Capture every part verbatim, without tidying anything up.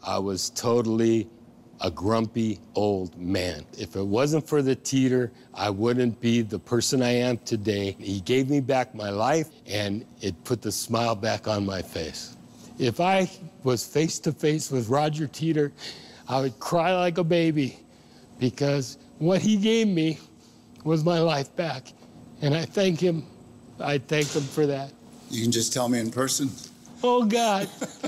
I was totally a grumpy old man. If it wasn't for the teeter, I wouldn't be the person I am today. He gave me back my life, and it put the smile back on my face. If I was face to face with Roger Teeter, I would cry like a baby, because what he gave me was my life back. And I thank him. I thank him for that. You can just tell me in person. Oh, God.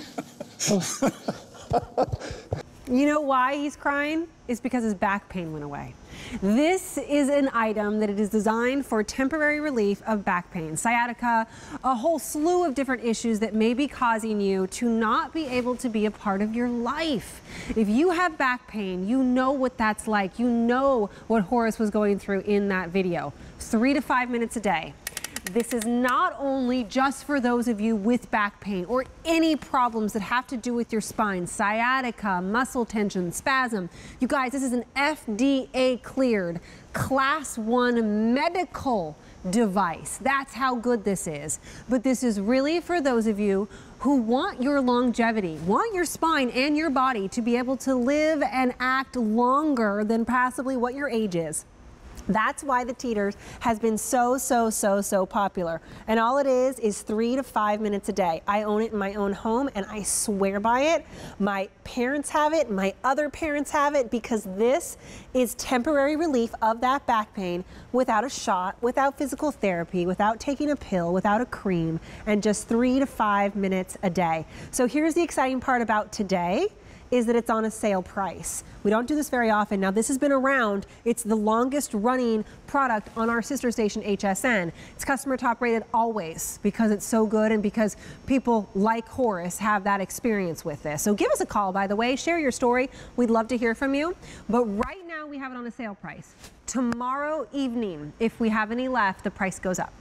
You know why he's crying? It's because his back pain went away. This is an item that it is designed for temporary relief of back pain, sciatica, a whole slew of different issues that may be causing you to not be able to be a part of your life. If you have back pain, you know what that's like. You know what Horace was going through in that video. Three to five minutes a day. This is not only just for those of you with back pain or any problems that have to do with your spine, sciatica, muscle tension, spasm. You guys, this is an F D A cleared class one medical device. That's how good this is. But this is really for those of you who want your longevity, want your spine and your body to be able to live and act longer than possibly what your age is. That's why the Teeters has been so, so, so, so popular. And all it is is three to five minutes a day. I own it in my own home, and I swear by it. My parents have it, my other parents have it, because this is temporary relief of that back pain without a shot, without physical therapy, without taking a pill, without a cream, and just three to five minutes a day. So here's the exciting part about today, is that it's on a sale price. We don't do this very often. Now, this has been around. It's the longest running product on our sister station, H S N. It's customer top rated always because it's so good and because people like Horace have that experience with this. So give us a call, by the way. Share your story. We'd love to hear from you. But right now, we have it on a sale price. Tomorrow evening, if we have any left, the price goes up.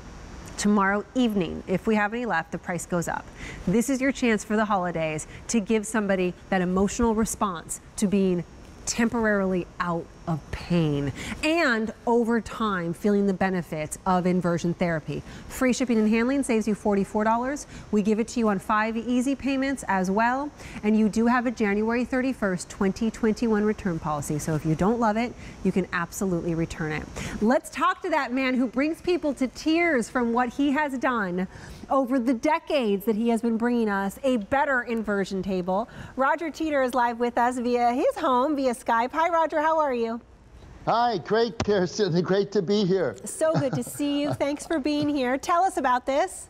Tomorrow evening, if we have any left, the price goes up. This is your chance for the holidays to give somebody that emotional response to being temporarily out of pain and over time feeling the benefits of inversion therapy. Free shipping and handling saves you forty-four dollars. We give it to you on five easy payments as well. And you do have a January thirty-first, twenty twenty-one return policy. So if you don't love it, you can absolutely return it. Let's talk to that man who brings people to tears from what he has done over the decades that he has been bringing us a better inversion table. Roger Teeter is live with us via his home, via Skype. Hi, Roger. How are you? Hi, great, Kirsten. Great to be here. So good to see you. Thanks for being here. Tell us about this.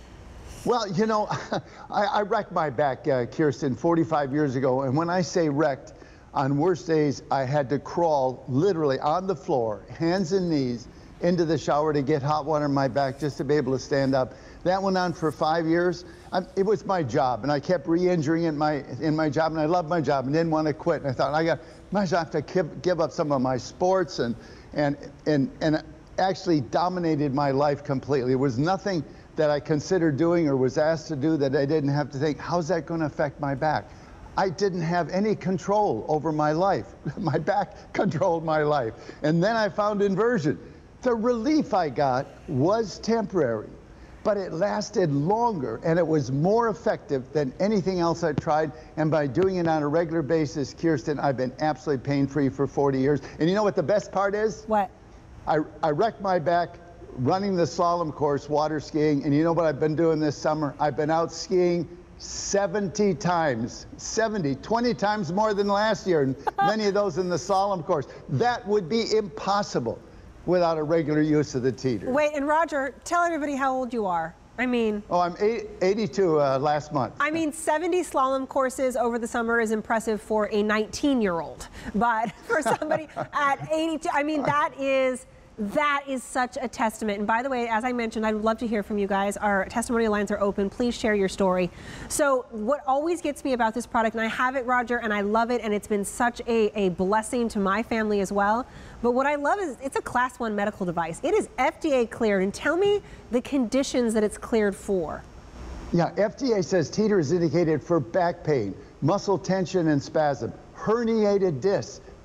Well, you know, I, I wrecked my back, uh, Kirsten, forty-five years ago. And when I say wrecked, on worst days, I had to crawl literally on the floor, hands and knees, into the shower to get hot water in my back just to be able to stand up. That went on for five years. I, it was my job, and I kept re-injuring in my, in my job, and I loved my job and didn't want to quit. And I thought, I got, might have to give, give up some of my sports, and, and, and, and actually dominated my life completely. There was nothing that I considered doing or was asked to do that I didn't have to think, how's that going to affect my back? I didn't have any control over my life. My back controlled my life. And then I found inversion. The relief I got was temporary, but it lasted longer and it was more effective than anything else I tried. And by doing it on a regular basis, Kirsten, I've been absolutely pain-free for forty years. And you know what the best part is? What? I, I wrecked my back running the slalom course, water skiing. And you know what I've been doing this summer? I've been out skiing seventy times, seventy, twenty times more than last year, and many of those in the slalom course. That would be impossible without a regular use of the Teeter. Wait, and Roger, tell everybody how old you are. I mean... Oh, I'm eighty-two uh, last month. I mean, seventy slalom courses over the summer is impressive for a nineteen-year-old. But for somebody at eighty-two, I mean, that is... That is such a testament. And by the way, as I mentioned, I'd love to hear from you guys. Our testimonial lines are open. Please share your story. So what always gets me about this product, and I have it, Roger, and I love it, and it's been such a, a blessing to my family as well. But what I love is it's a class one medical device. It is F D A cleared. And tell me the conditions that it's cleared for. Yeah, F D A says Teeter is indicated for back pain, muscle tension and spasm, herniated discs.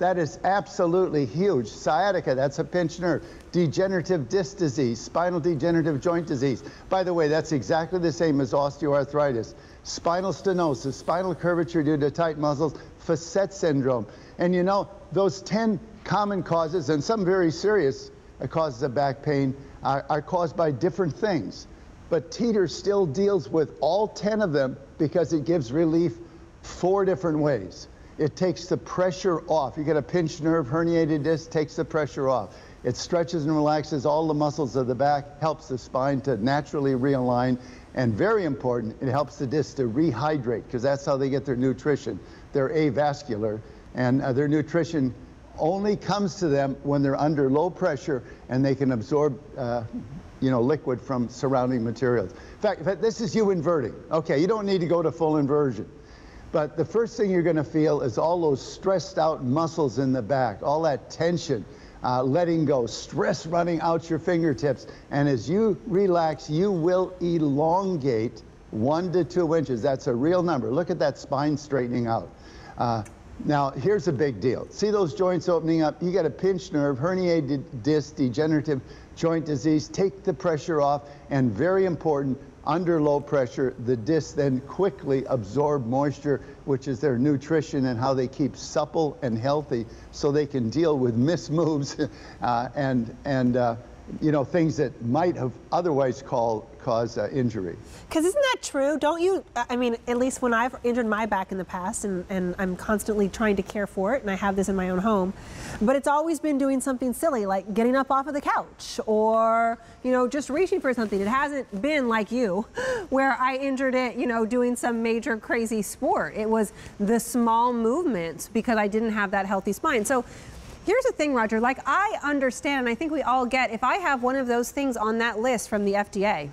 that is absolutely huge. Sciatica, that's a pinched nerve. Degenerative disc disease, spinal degenerative joint disease. By the way, that's exactly the same as osteoarthritis. Spinal stenosis, spinal curvature due to tight muscles, facet syndrome. And you know, those ten common causes, and some very serious causes of back pain, are, are caused by different things. But Teeter still deals with all ten of them because it gives relief four different ways. It takes the pressure off. You get a pinched nerve, herniated disc, takes the pressure off. It stretches and relaxes all the muscles of the back, helps the spine to naturally realign, and very important, it helps the disc to rehydrate, because that's how they get their nutrition. They're avascular, and uh, their nutrition only comes to them when they're under low pressure and they can absorb uh, you know, liquid from surrounding materials. In fact, in fact, this is you inverting. Okay, you don't need to go to full inversion. But the first thing you're going to feel is all those stressed out muscles in the back, all that tension, uh, letting go, stress running out your fingertips. And as you relax, you will elongate one to two inches. That's a real number. Look at that spine straightening out. Uh, now, here's a big deal. See those joints opening up? You get a pinched nerve, herniated disc, degenerative joint disease. Take the pressure off, and very important, under low pressure, the discs then quickly absorb moisture, which is their nutrition and how they keep supple and healthy so they can deal with missed moves uh, and, and uh, you know, things that might have otherwise called, cause uh, injury. Because isn't that true? Don't you, I mean, at least when I've injured my back in the past, and, and I'm constantly trying to care for it, and I have this in my own home, but it's always been doing something silly, like getting up off of the couch or, you know, just reaching for something. It hasn't been like you, where I injured it, you know, doing some major crazy sport. It was the small movements because I didn't have that healthy spine. So here's the thing, Roger, like I understand, and I think we all get, if I have one of those things on that list from the F D A,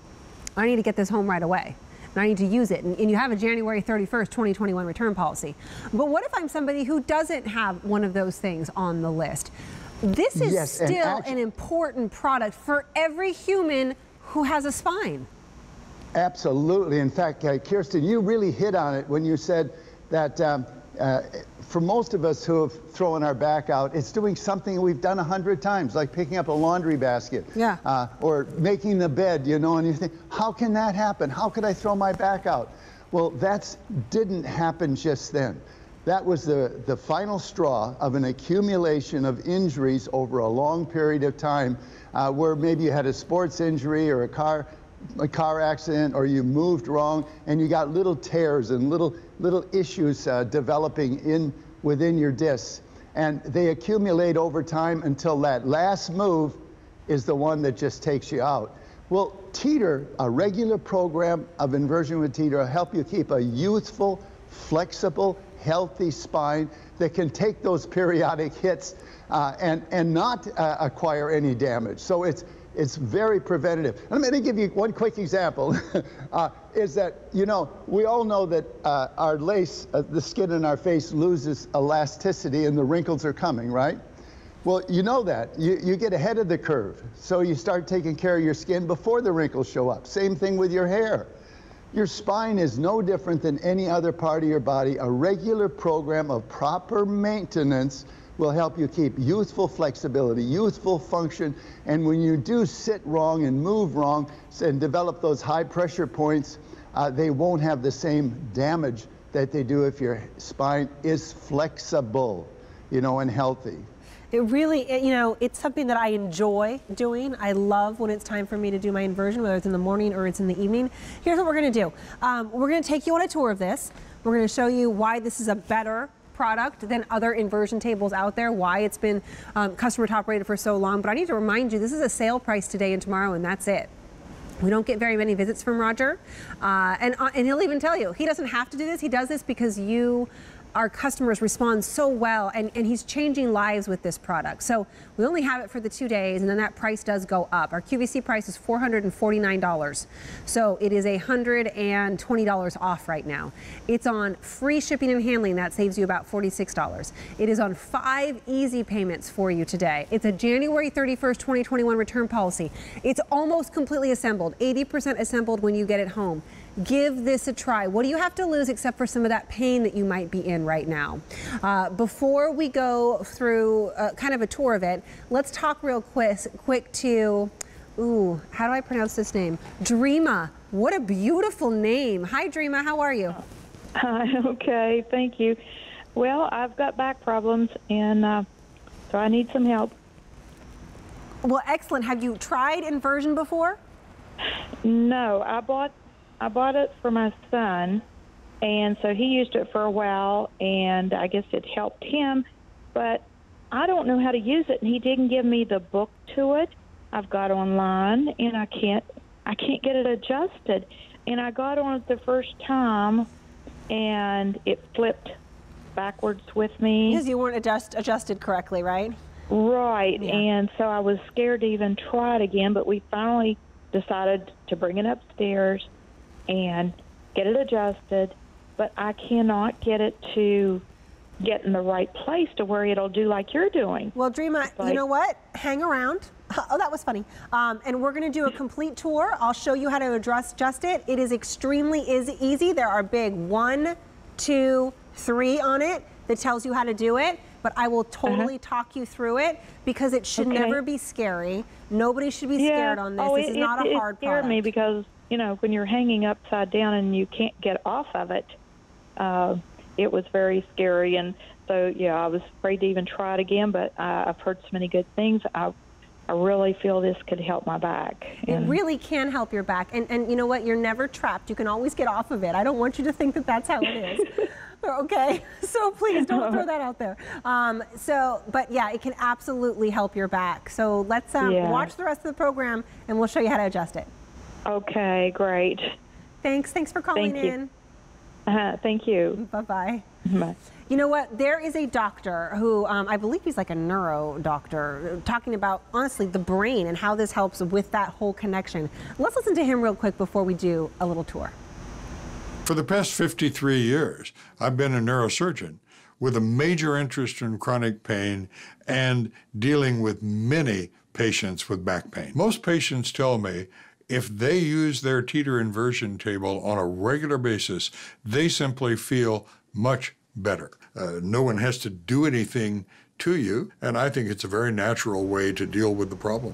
I need to get this home right away. And I need to use it. And, and you have a January thirty-first, twenty twenty-one return policy. But what if I'm somebody who doesn't have one of those things on the list? This is yes, still actually, an important product for every human who has a spine. Absolutely. In fact, uh, Kirsten, you really hit on it when you said that um, uh, for most of us who have thrown our back out, it's doing something we've done a hundred times, like picking up a laundry basket, yeah, uh, or making the bed, you know, and you think, how can that happen? How could I throw my back out? Well, that didn't happen just then. That was the, the final straw of an accumulation of injuries over a long period of time, uh, where maybe you had a sports injury or a car a car accident, or you moved wrong, and you got little tears and little little issues uh, developing in within your discs, and they accumulate over time until that last move is the one that just takes you out. Well, Teeter, a regular program of inversion with Teeter, will help you keep a youthful, flexible, healthy spine that can take those periodic hits uh, and and not uh, acquire any damage. So it's It's very preventative. I'm going to give you one quick example, uh, is that, you know, we all know that uh, our lace, uh, the skin in our face loses elasticity and the wrinkles are coming, right? Well, you know that. You, you get ahead of the curve. So you start taking care of your skin before the wrinkles show up. Same thing with your hair. Your spine is no different than any other part of your body. A regular program of proper maintenance will help you keep youthful flexibility, youthful function, and when you do sit wrong and move wrong and develop those high pressure points, uh, they won't have the same damage that they do if your spine is flexible, you know, and healthy. It really, you know, it's something that I enjoy doing. I love when it's time for me to do my inversion, whether it's in the morning or it's in the evening. Here's what we're going to do. Um, we're going to take you on a tour of this. We're going to show you why this is a better product than other inversion tables out there, why it's been um, customer top rated for so long. But I need to remind you, this is a sale price today and tomorrow, and that's it. We don't get very many visits from Roger, uh, and, uh, and he'll even tell you, he doesn't have to do this. He does this because you, our customers, respond so well, and, and he's changing lives with this product. So we only have it for the two days, and then that price does go up. Our Q V C price is four hundred forty-nine dollars. So it is one hundred twenty dollars off right now. It's on free shipping and handling. That saves you about forty-six dollars. It is on five easy payments for you today. It's a January thirty-first, twenty twenty-one return policy. It's almost completely assembled, eighty percent assembled when you get it home. give this a try. What do you have to lose except for some of that pain that you might be in right now? Uh, before we go through uh, kind of a tour of it, let's talk real quick, quick to, ooh, how do I pronounce this name? Dreama. What a beautiful name. Hi, Dreama. How are you? Hi, okay, thank you. Well, I've got back problems, and uh, so I need some help. Well, excellent. Have you tried inversion before? No, I bought I bought it for my son, and so he used it for a while, and I guess it helped him, but I don't know how to use it, and he didn't give me the book to it. I've got online, and I can't I can't get it adjusted, and I got on it the first time, and it flipped backwards with me. Because you weren't adjust, adjusted correctly, right? Right, Yeah. and so I was scared to even try it again, but we finally decided to bring it upstairs and get it adjusted, but I cannot get it to get in the right place to where it'll do like you're doing. Well, Dreama, you Like- know what? Hang around. Oh, that was funny. Um, and we're going to do a complete tour. I'll show you how to adjust, adjust it. It is extremely easy, easy. There are big one, two, three on it that tells you how to do it. But I will totally uh-huh. talk you through it because it should okay. never be scary. Nobody should be yeah. scared on this. Oh, this it, is not it, a hard it scared product. me because, you know, when you're hanging upside down and you can't get off of it, uh, it was very scary. And so, yeah, I was afraid to even try it again, but uh, I've heard so many good things. I, I really feel this could help my back. It really can help your back. And, and you know what? You're never trapped. You can always get off of it. I don't want you to think that that's how it is. Okay, so please don't throw that out there. Um, so, but yeah, it can absolutely help your back. So let's um, yeah. watch the rest of the program and we'll show you how to adjust it. Okay, great. Thanks. Thanks for calling Thank you. in. Uh-huh, thank you. Bye-bye. Bye. You know what? There is a doctor who, um, I believe he's like a neuro doctor, talking about, honestly, the brain and how this helps with that whole connection. Let's listen to him real quick before we do a little tour. For the past fifty-three years, I've been a neurosurgeon with a major interest in chronic pain and dealing with many patients with back pain. Most patients tell me if they use their teeter inversion table on a regular basis, they simply feel much better. Uh, no one has to do anything to you, and I think it's a very natural way to deal with the problem.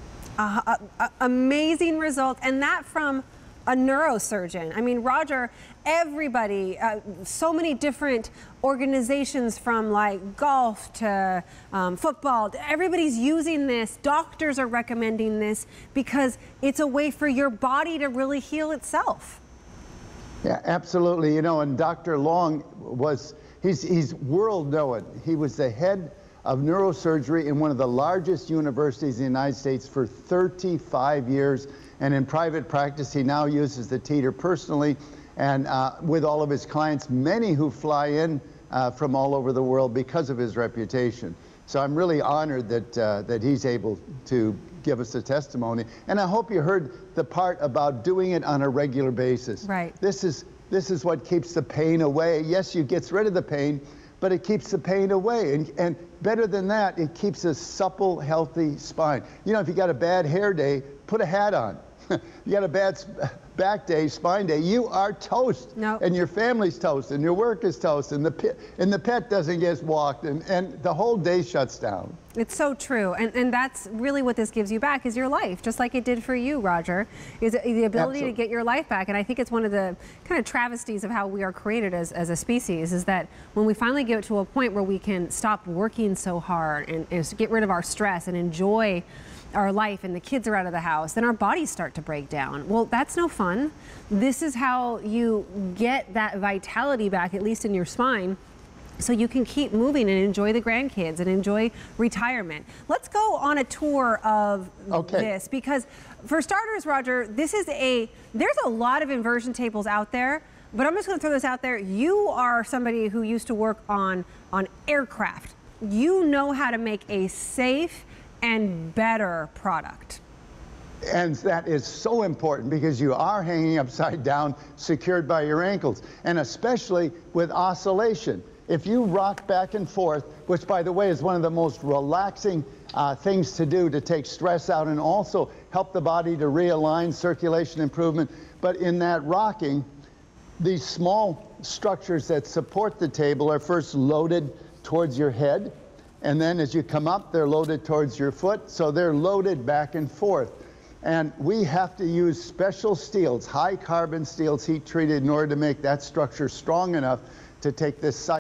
Uh, uh, uh, amazing result, and that from a neurosurgeon. I mean, Roger, everybody, uh, so many different organizations from like golf to um, football, everybody's using this. Doctors are recommending this because it's a way for your body to really heal itself. Yeah, absolutely. You know, and Doctor Long was, he's, he's world known. He was the head of neurosurgery in one of the largest universities in the United States for thirty-five years. And in private practice, he now uses the teeter personally and uh, with all of his clients, many who fly in uh, from all over the world because of his reputation. So I'm really honored that, uh, that he's able to give us a testimony. And I hope you heard the part about doing it on a regular basis. Right. This is, this is what keeps the pain away. Yes, it gets rid of the pain, but it keeps the pain away. And, and better than that, it keeps a supple, healthy spine. You know, if you got a bad hair day, put a hat on. You got a bad back day, spine day, you are toast. No. And your family's toast, and your work is toast, and the, pet, and the pet doesn't get walked, and, and the whole day shuts down. It's so true, and, and that's really what this gives you back is your life, just like it did for you, Roger, is the ability Absolutely. to get your life back. And I think it's one of the kind of travesties of how we are created as, as a species is that when we finally get to a point where we can stop working so hard and, and get rid of our stress and enjoy our life and the kids are out of the house, then our bodies start to break down. Well, that's no fun. This is how you get that vitality back, at least in your spine, so you can keep moving and enjoy the grandkids and enjoy retirement. Let's go on a tour of Okay. this because for starters, Roger, this is a, there's a lot of inversion tables out there, but I'm just gonna throw this out there. You are somebody who used to work on, on aircraft. You know how to make a safe and better product. And that is so important because you are hanging upside down, secured by your ankles, and especially with oscillation. If you rock back and forth, which by the way is one of the most relaxing uh, things to do to take stress out and also help the body to realign, circulation improvement. But in that rocking, these small structures that support the table are first loaded towards your head, and then as you come up, they're loaded towards your foot, so they're loaded back and forth. And we have to use special steels, high carbon steels, heat treated, in order to make that structure strong enough to take this site.